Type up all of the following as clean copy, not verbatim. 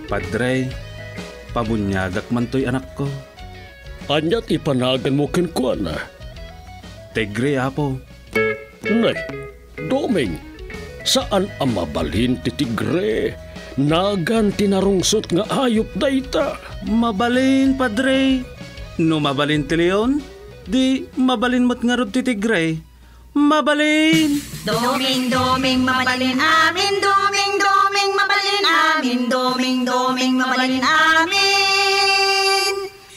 Padre, pabunyagak man to'y anak ko. Anyat ipanagan mo kinkwana. Tigre, apo. Nay, Doming, saan ang mabalhin ti tigre? Nagan tinarungsot nga ayop dayta. Mabalin, Padre. No mabalin ti leon, di mabalin mo't nga rod ti tigre. Mabalin! Doming, doming, mabalin amin. Doming, doming, mabalin amin. Doming, doming, mabalin amin.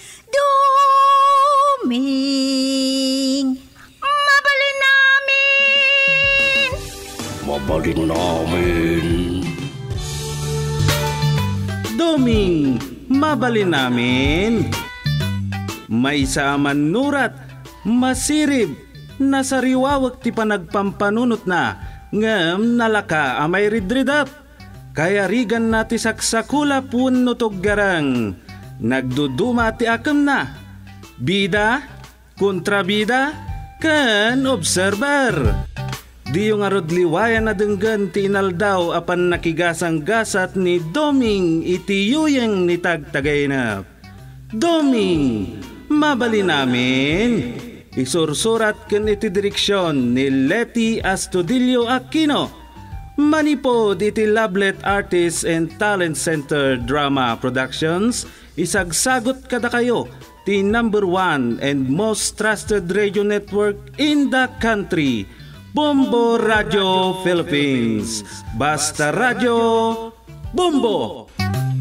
Doming, mabalin namin. Mabalin namin. Doming, mabalin namin. May saaman nurat, masirib, nasariwawag ti panagpampanunot na, ngem nalaka amay ridridat. Kaya rigan na ti saksakula pun nutog garang, nagduduma ti akam na. Bida, kontrabida, kan observer. Di yung arod liwayan na denggan ti inaldaw apan nakigasang gasat ni Doming iti yuyeng ni tagtagay na. Doming, mabali namin. Isursurat ken iti direksyon ni Leti Astudillo Aquino. Manipod iti Lablet Artists and Talent Center Drama Productions. Isagsagot kada kayo ti #1 and most trusted radio network in the country. Bombo Radio Philippines. Basta Radio Bombo!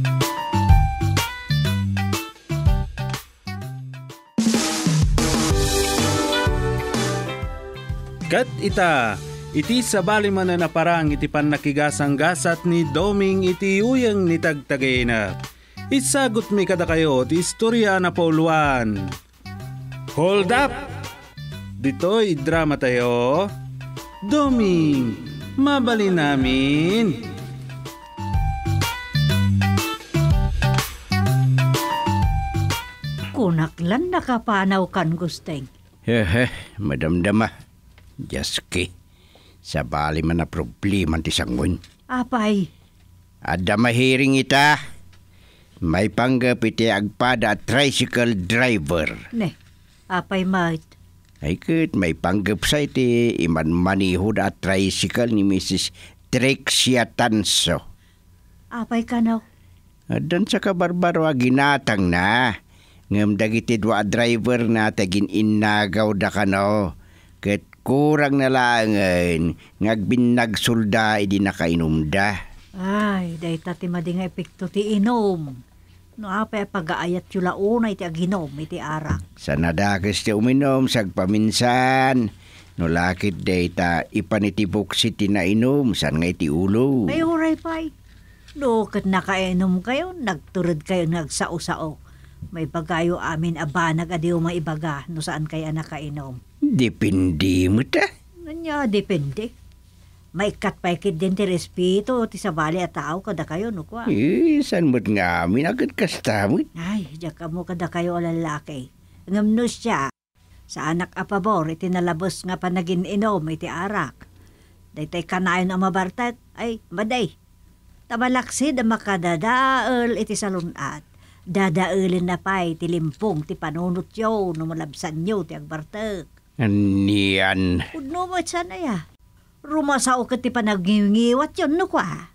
Kat iti sabali man na naparang iti panakigasang gasat ni Doming iti uyang ni tagtagay na. Isagot mi kada kayo ti istorya na pauluan. Hold up! Dito'y drama tayo. Doming, mabali namin. Kunaklan nakapanaw kan gusteng. Madamdama. Jaski, sa bali man na problema ti sangon. Apay? Ada mahiring ita. May panggap iti agpada tricycle driver. Ne, apay mait? Ay kat may panggap sa iti iman manihod at tricycle ni Mrs. Trixia Tanso. Apay ka now? Adan sa kabarbaro ginatang na. Ngam dagiti dua driver na tagin innagaw da ka no. Kat kurang na langan ngagbinagsulda idi nakainumda. Ay, dahi tati mading epekto ti inom. No apay pag-aayat yula unay ti aginom iti arak. Sa nadakas ti uminom sagpaminsan. No lakit dahi ta ipanitibok si tinainom san nga iti ulo. Ay huray pay. No kat nakainom kayo, nagturod kayo nagsao-sao. May bagayo amin abanag adiw maibaga no saan kaya nakainom. Depende mo ta. Nanya, depende. May katpaikid din ti respeto ti sabali at tao kada kayo no kwa. San mo't nga amin agad kastamot. Ay, diya ka mo kada kayo lalaki. Ngam no siya, sa anak apabor iti nalabos nga panagin inom iti arak. Daytay kanayon ang mabartat, ay maday. Tamalaksid ang makadadaal iti salunat. Dadaulin na pa'y ti limpong ti panunot yo no malabsan yo ti agbartak. Aniyan. Udno mo sana ya. Rumasao ka ti panagingiwat yun no kwa.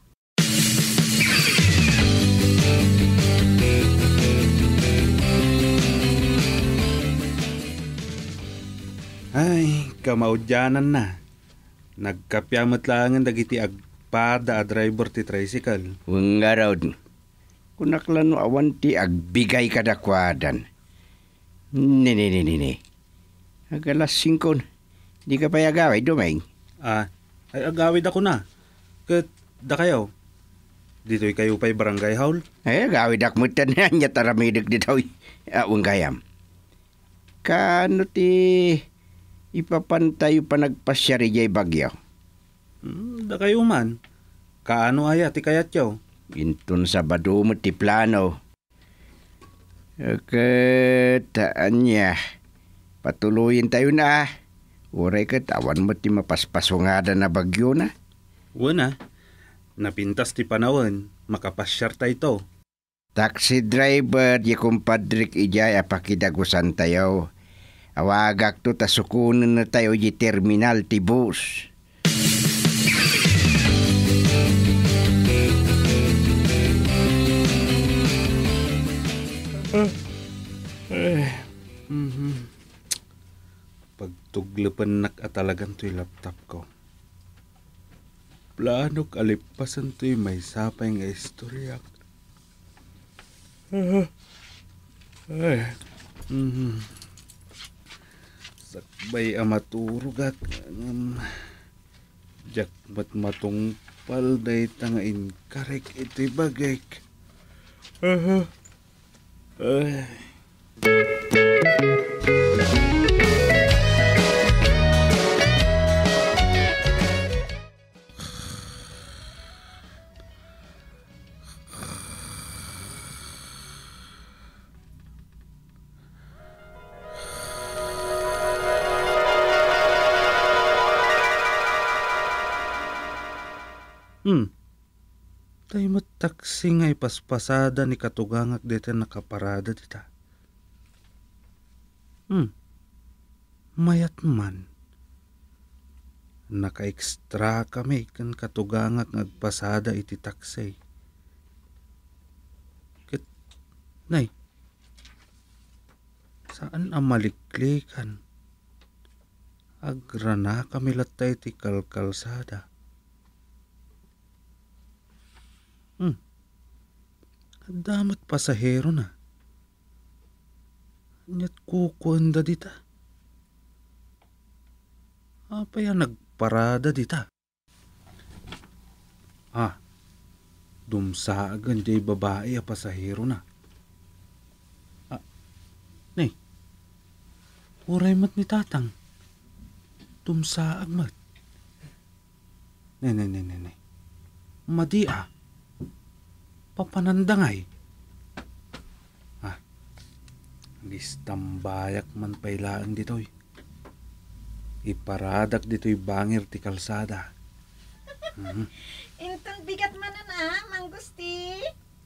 Ay, kamaudyanan na. Nagkapyamat langan dagiti agpada a driver ti tricycle. Wang araw. Kunaklan no awan ti agbigay kadakwadan. Nini. Agalas 5. Di ka pa agaway, Doming. Ay agawid ako na. Kat da kayo. Dito'y kayo pa'y barangay hall. Ay agawid akmutan na niya taramidag dito. Awang gayam. Kano ti ipapantay pa nagpasyari jay bagyo? Da kayo man. Kaano aya ti kayat yaw? Intun sa bado mo ti plano. Kataan niya. Patuloyin tayo na. Uray katawan mo ti mapaspasungada na bagyo na. Una, napintas ti panahon, makapasyar tayo to. Taxi driver, di kumpadrik ijay apakidagusan tayo. Awagak to tasukunan na tayo di terminal ti bus. Pagtuglapan nakatalagan to'y laptop ko. Plano kalipasan to'y may sapay nga istorya. Sakbay amaturugak. Jakmat matungpal day tangain karek ito'y bagay. Tay mataksi nga'y paspasada ni katugangak dito nakaparada dita. Mayat man. Naka-extra kami kan katugangak ngagpasada iti taksay. Ket, nay, saan ang maliklikan? Agrana kami latay ti kalkalsada. Damat pasahero na. Nyat kukuanda dita. Apa yan nagparada dita? Dumsaagan jay babae a pasahero na. Nay, uray mat ni tatang. Dumsaag mat. Nay. Madi papanandangay. Gistambayak man pailaan dito'y. Iparadak dito'y bangir ti kalsada. Intong bigat man na, Manggusti.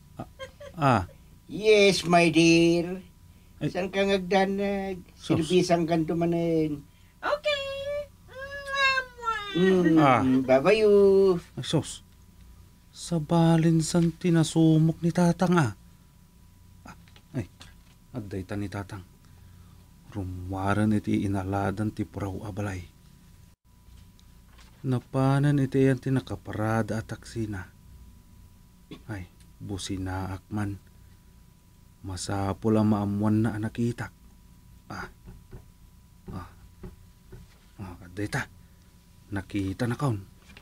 Yes, my dear. Saan ka ngagdanag? Silbisang kanto manin. Okay. Babayu. Sos. Sa balinsan tinasumok ni tatang Adday ta ni tatang. Rumwaran iti inaladan ti puraw abalay. Napanan iti yan ti nakaparada at taksina. Ay, businaak man. Masapul ang maamuan na nakitak. Adday ta. Nakita na kaon.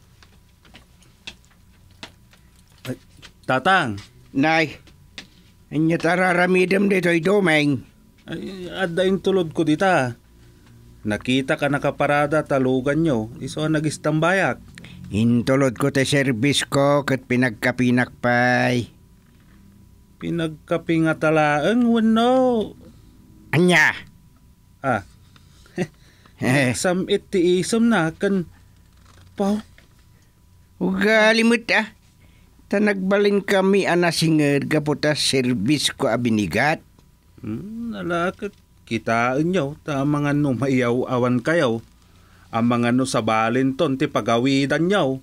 Ay, tatang. Nay, anya tararamidam dito'y domeng. Ay, addain tulod ko dita. Nakita ka nakaparada talugan nyo. Iso nagistambayak. Intulod ko te service ko kat pinagkapinak pay. Pinagkapingatalaang wano. Anya? Samit ti isom na kan pao. Ugalimut Tanagbalin kami anasinger kaputas service ko abinigat. Nalakit. Kitaan nyo. Ta mga no maiyaw awan kayaw. Ang mga no sa balinton ti pagawidan nyo.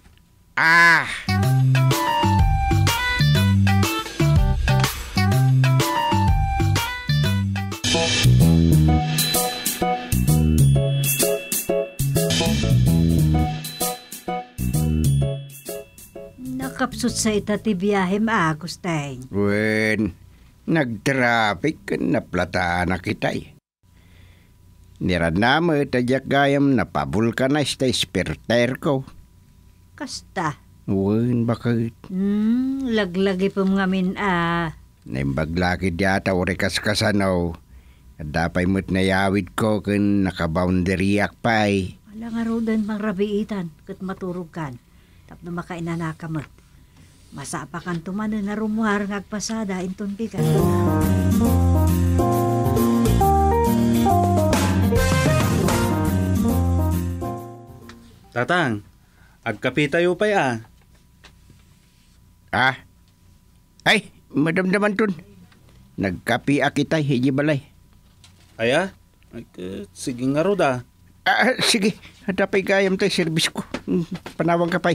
Nakapsut sa itati biyahe Gusteng. Wen, nagtraffic naplata na kitay. Nirad na mo itajak gayam na pabulkanis ta spirter ko. Kasta? Wen, bakit? Laglagi po ngamin Naimbaglakid yata urikas kasanaw. Dapay mo't nayawid ko kun nakaboundary akpay. Wala nga rodan pang rabiitan kat maturog kan. Tapno makainanakamot. Masapakan tumanan na rumuhar ngagpasada inton pikan. Tatang, agkapi tayo pa'y Ay, madamdaman ton. Nagkapi akitay, hiji balay. Aya? Sige nga ro da. Sige, hadapay gayam tayo service ko. Panawang kapay.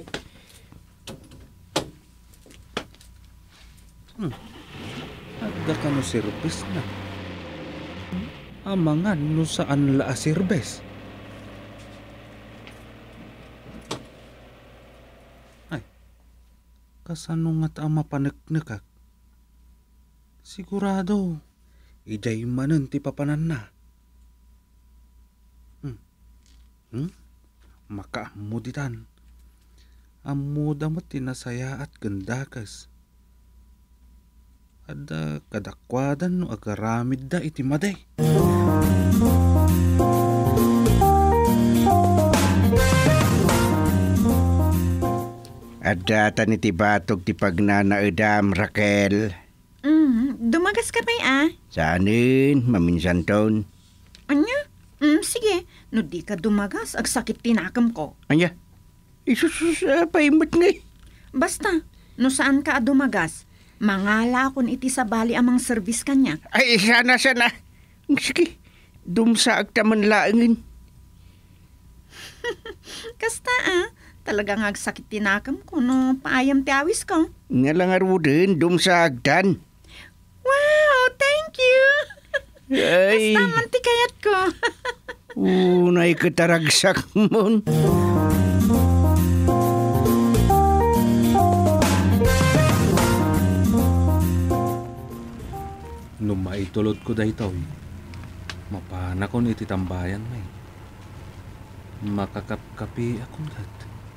Ada ka no service na. Amangan no saan la service. Ay, kasano nga ta mapaneknekak? Sigurado, ijay manan ti papanan na. Makaamuditan. Amuda mo tinasaya at gandakas. Ada kadakwadan no agaramid da iti maday. Ada tan iti batog ti pagnanaedam, Raquel. Dumagas ka pa Saanin, maminsan ton. Anya? Sige, no di ka dumagas, ag sakit tinakam ko. Anya? Isusus, paimot nga eh. Basta, no saan ka dumagas, mangala kon iti sa bali amang service kanya. Ay, sana. Sige, dumsa agtaman laangin. Kasta talagang ag sakit tinakam ko no paayam ti awis ko. Nga lang arudin, dumsa agdan. Wow, thank you! Ay, Basta mantikayat ko. unay kataragsak mon. Nung maitulod ko daytoy, mapana kon iti tambayan may. Makakapkapi akong gat.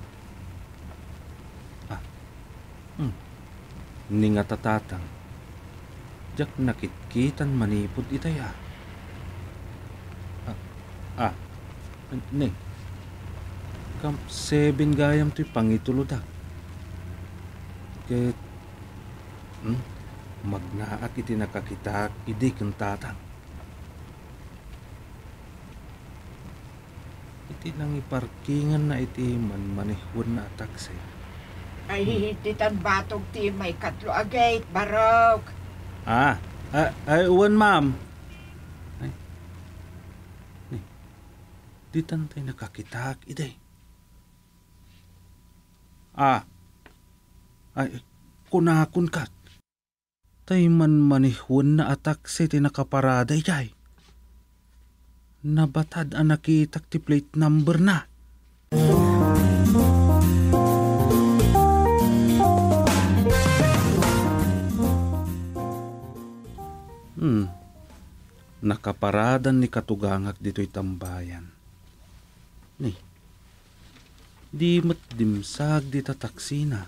Ninga tatatang. Jak nakitkitan manipod itay Ning. Kam 7 gayam to'y pangituludak. Ket magnaak iti nakakitak idi kang tatang. Iti nang iparkingan na iti manmanihwan na taksi. Ay, hihititan batog ti may katlo agay, barok. Ay, uwan ma'am. Ay, di tantay nakakitak iday. Ay, kunakun kat. Tay manmanihwan na atak si tinakaparada ijay. Nabatad ang nakitak ti plate number na. Nakaparadan ni katugangak dito'y tambayan. Ni, di matdimsag di taksi na.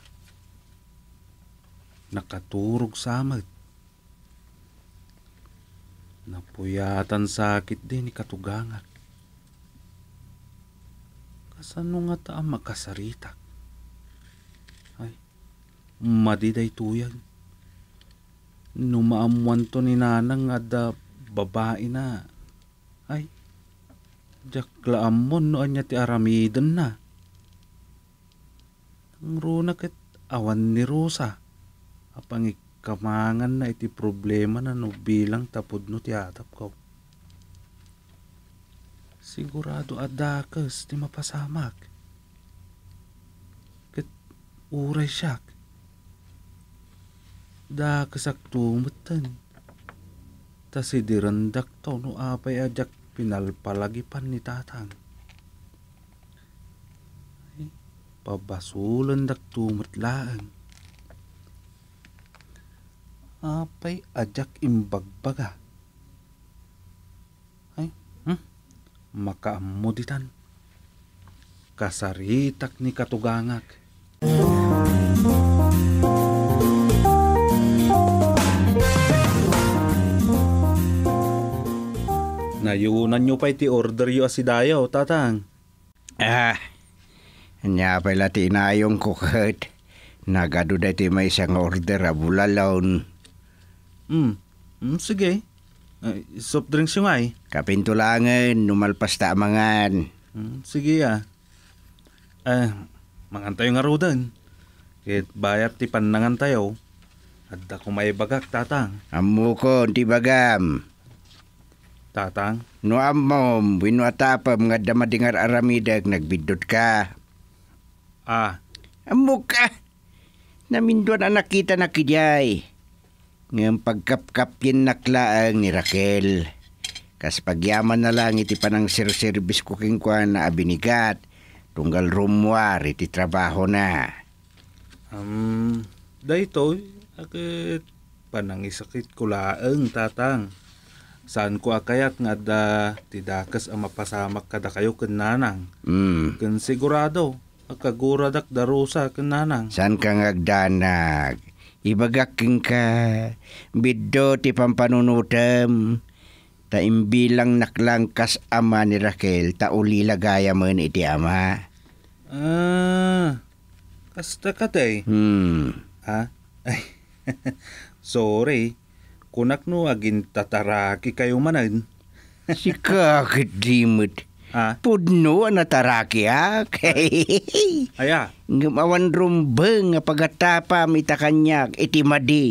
Nakaturog samad. Napuyatan sakit din ni katugangak. Kasano nga ta makasaritak? Ay, madiday tuyag. Numaamuan to ni nanang ada babae na. Ay, jaklaamon no anya ti aramiden na. Ang runa ket awan ni Rosa. Apang ikamangan na iti problema na no bilang tapod no ti atap ko. Sigurado adakas ti mapasamak. Ket uray siyak. Da kasak tumutan. Ta si dirandak to no apay ajak pinalpalagipan ni tatang. Ay, pabasulan dak tumutlaan. Apay ajak imbagbaga. Ay, makaamuditan. Kasaritak ni katugangak. Nayunan nyo pa iti order yu asidayo, tatang. Nya pala ti inayong ko kat. Nagado da ti may isang order bulalon. Sige. Soft drinks yung ay. Kapintulangan, numalpas ta amangan. Sige mangantay nga rodan. Kahit bayat ti panangan tayo. Adda ko may bagak, tatang. Amo ko, ti bagam. Tatang? No amom, wino atapam nga damadingar aramidag nagbidot ka. Ah, Amo ka. Naminduan ang nakita na kijay. Ngayong pagkapkapin naklaang ni Raquel. Kas pagyaman na lang iti panang service cooking ko na abinigat. Tunggal rumwar iti trabaho na. daytoy, akit panangisakit ko laeng, tatang. Saan ko akayat nga da tidakas ang mapasamak kada kayo ken nanang. Ken sigurado, akaguradak darusa ken nanang. Saan ka ngagdanag? Ibagaking ka. Biddo ti pampanunutem. Ta imbilang naklangkas ama ni Raquel, ta uli lagaya man iti ama. Kasta ka day. Ha? Ay, sorry. Kunak no agin tataraki kayo manan. Si kakit dimut. Ha? Pudno ang nataraki ha. Aya. Ngamawan rumbeng nga pagatapam ita kanyak iti madi.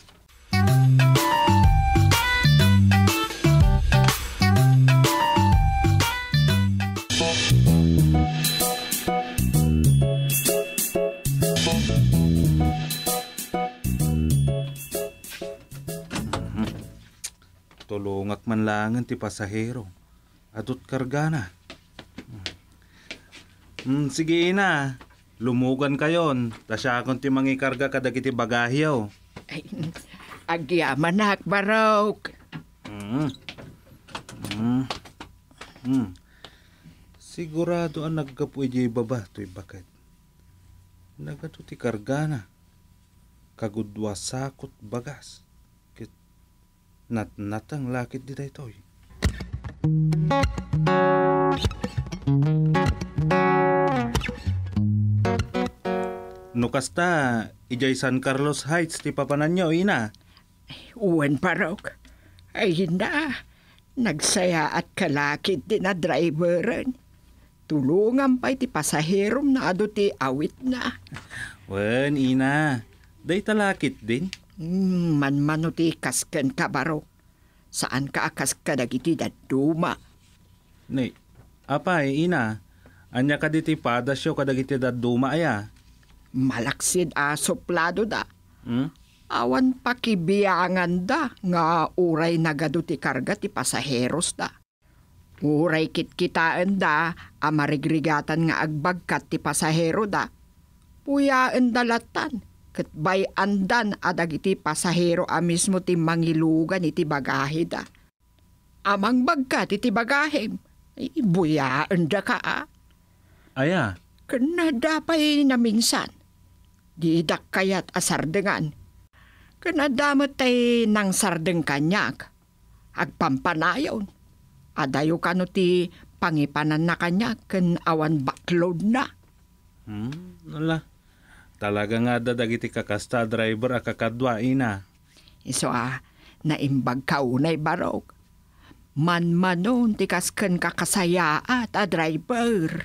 Tulungak man langan ti pasahero. Adot karga na. Sige ina. Lumugan kayon. Tasyakon ti mangikarga kadagiti bagahyaw. Ay, agyaman na akbarok. Sigurado ang nagkapuy di baba to'y bakit. Nagato ti karga na. Kagudwa sakot bagas. Natang lakit di daytoy. Nukasta, ijay San Carlos Heights ti papanan nyo, ina. Uwan parok. Ay na, nagsaya at kalakit din na driveran. Tulungan pa iti pasaherom na ado ti awit na. Wen, ina. Day talakit din. Manmano ti kasken ka barok. Saan ka akas ka dagiti daduma? Ni, apay, ina. Anya ka diti padasyo kadagiti daduma aya. Malaksid a suplado da. Awan pakibiyangan da nga uray nagado ti karga ti pasaheros da. Uray kitkitaan da amarigrigatan nga agbagkat ti pasahero da. Puyaan dalatan. Ket bay andan adagiti pasahero a mismo ti mangilugan iti bagahe da. Amang bagkat iti bagahem, ibuyaan da ka a. Aya. Kanada pa'y na minsan. Di dak kayat asardengan. Kanadamot tay nang sardeng kanyak. Agpampanayon. Adayo kano ti pangipanan na kanyak ken awan backload na. Wala. Talaga nga dadagiti kakasta driver a kakadwa, ina. Iso naimbag kaunay barok. Man-manon ti kasken kakasaya at a driver.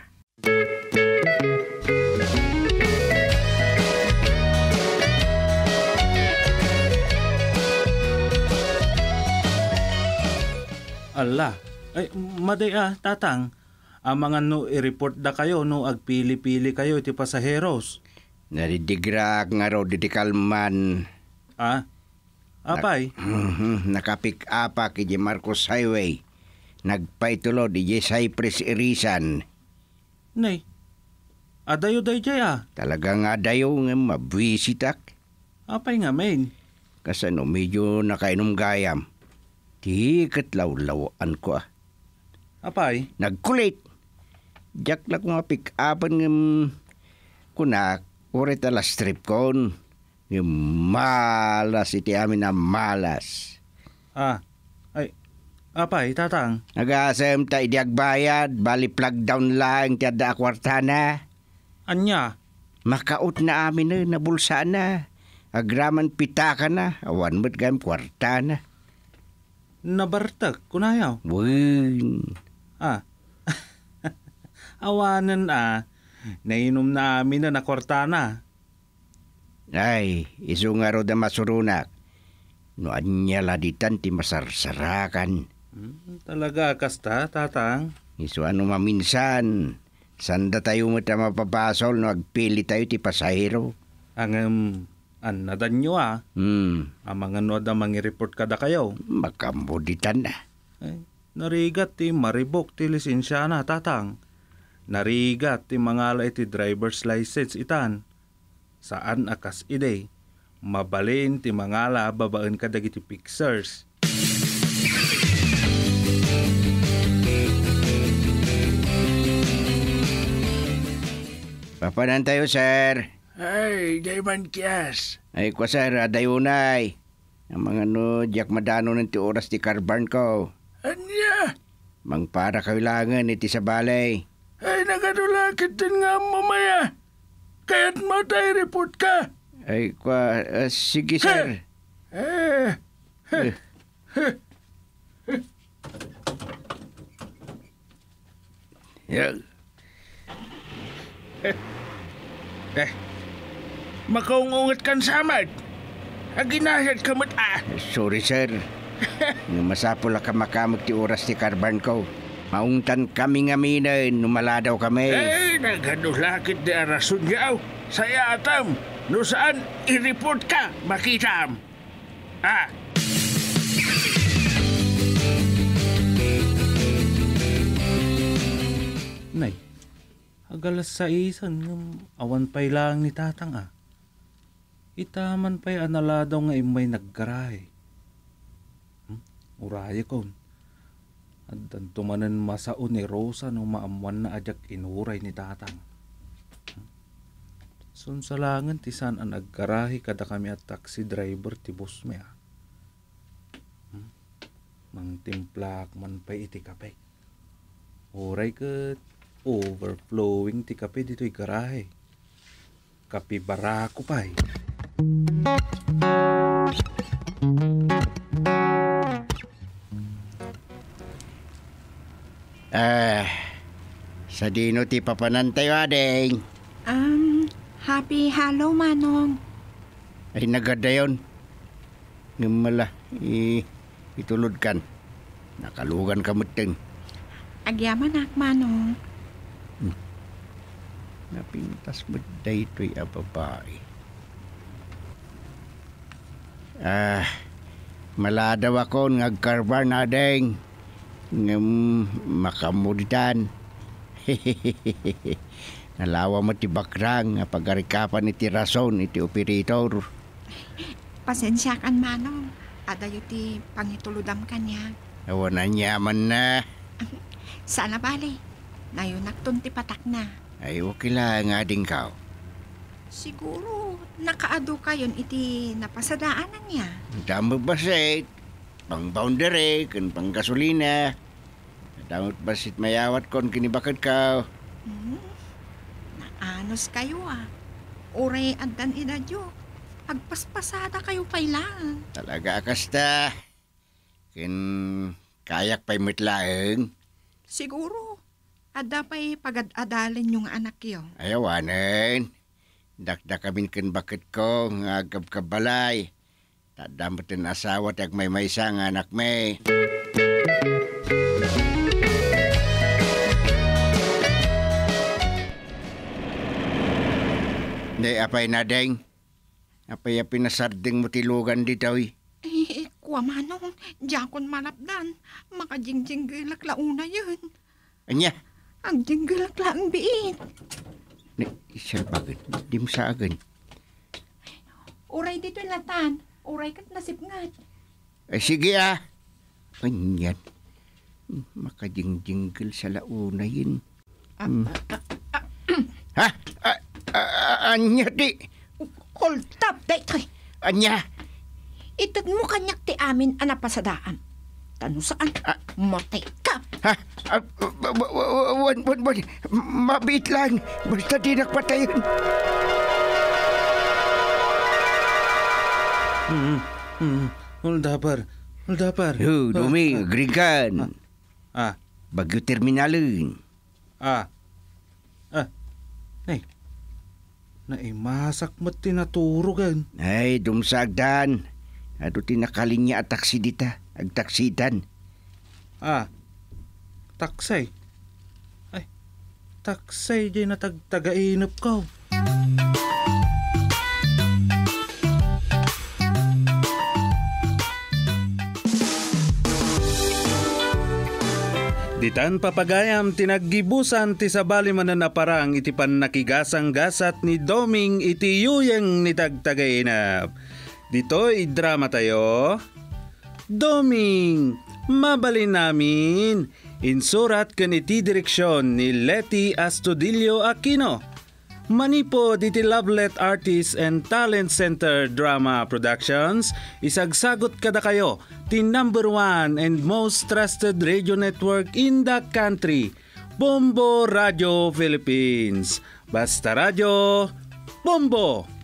Ala. Ay, maday tatang. Amangan no i-report da kayo no agpili-pili kayo iti pasaheros. Naridigrak nga raw diti kalman. Apay? Nakapik apa kiji Marcos Highway. Nagpaitulo di Cypress Irisan. Nay, adayo day jaya. Talaga nga dayo nga mabwisitak. Apay nga, main. Kasano medyo nakainom gayam. Di katlawlawan ko Apay? Nagkulit. Diyak na ko nga pick-upan ng kunak. Urit ala strip kon. Yung malas iti amin na malas. Ay, apay, tatang? Nag-asem ta idiag bayad. Bali plug down lang ti adda akwartana. Anya? Makaut na amin na bulsa na. Agraman pitaka na. Awan mo't gayam kwartana. Nabartag, kunayaw? Win. Awanan nainom na amin na nakwartana. Ay, iso nga ro da masurunak. No anya laditan ti masarsarakan. Talaga kasta, tatang? Iso ano maminsan. Sanda tayo mo ta mapapasol no agpili tayo ti pasahero. Ang nadan nyo Ang mga no da mangi-report kada kayo. Makamuditan na. Ay, narigat ti maribok ti lisensya na, tatang. Narigat ti mangala iti driver's license itan. Saan akas ide? Mabalin ti mangala babaan ka dagiti fixers. Papanan tayo, sir. Ay, day man kiyas. Ay, kwa sir, adayunay. Ang mga no, diyak madano ng ti oras ti karbarn ko. Anya? Mang para kailangan iti sa balay. Ay, nagadulakit din nga mamaya. Kaya't mo tayo report ka. Ay, kwa, sige, sir. Yan. Makaungungat kan samad. Aginahad ka mat Sorry, sir. Nung masapol ka makamag ti oras ti karbarn ko. Maungtan kami nga minin, numaladaw kami. Ay, nagadulakit di arason yaw. Saya atam. No saan i-report ka, makitam. Nay, agalas sa isan ng awan pa'y lang ni tatang Itaman pa'y analadaw nga imay naggarahe. Uraya kon. At tumanan masao ni Rosa no maamuan na ajak inuray ni tatang. Sunsalangan ti saan ang naggarahe kada kami at taxi driver ti boss me Mang timplak man pa'y iti kape. Uray kat overflowing ti kape dito'y garahe. Kape barako pa'y. Sa dino ti papanan tayo, adeng. Happy Hello, Manong. Ay, nagadayon. Ngumala, itulod kan. Nakalugan ka muting. Agyaman ak, Manong. Napintas mo daytoy a babae. Maladaw ako ngagkarbar na adeng. Makamuditan. Nalawa mo ti bakrang nga pagarikapan iti rason iti operator. Pasensya kan, Manong. Adayo ti pangituludam kanya. Awanan yaman na. Sana bali. Nayunakton ti patak na. Ay, okay lang nga din ka. Siguro, nakaado kayon iti napasadaanan niya. Damo basit. Pang boundary, kan pang gasolina. Damot basit mayawat kon kinibakat ka. Naanos kayo Ure addan idadyo. Agpaspasada kayo pailan. Talaga akasta. Kayak pa'y mitlaeng. Siguro, ada pa'y pagad-adalin yung anak yun. Ayawanan. Dakda kamin kin bakit ko nga agab kabalay. Tadamutin asawa at may isang anak may. Day apay na deng. Apay pinasarding mo tilugan dito Kuwa Manong, diakon malapdan. Makajingjinggilak launa yun. Anya? Ang jinggilak lang biit. Isal bagay, di mo sa agan. Uray dito latan. Uray kat nasipngat. Ay sige Kanyan. Makajingjinggil sa launa yun. Ha? Anya di? Hold up, daytoy. Anya? Itad mo kanyak ti amin anapasadaan. Tano saan? Matay ka. Ha? Wan. Mabit lang. Basta di nakpatayon. Huldapar. Dumi, agrigan. Bagyo terminalin. Nay. Na imasak mo tinaturugan. Ay, dumsagdan. Ado tinakalinya at taksi dita. Ag taksidan. Taksay. Ay, taksay di na tagtagainap ka. Ditan papagayam tinaggibusan ti sabali mananaparang iti pannakigasang gasat ni Doming iti yuyeng ni tagtagainap. Dito idrama tayo. Doming, mabalin namin. Insurat kan iti direksyon ni Letty Astudillo Aquino. Manipod iti Lovelet Artists and Talent Center Drama Productions, isagsagot kada kayo ti #1 and most trusted radio network in the country, Bombo Radio Philippines. Basta Radio, Bombo!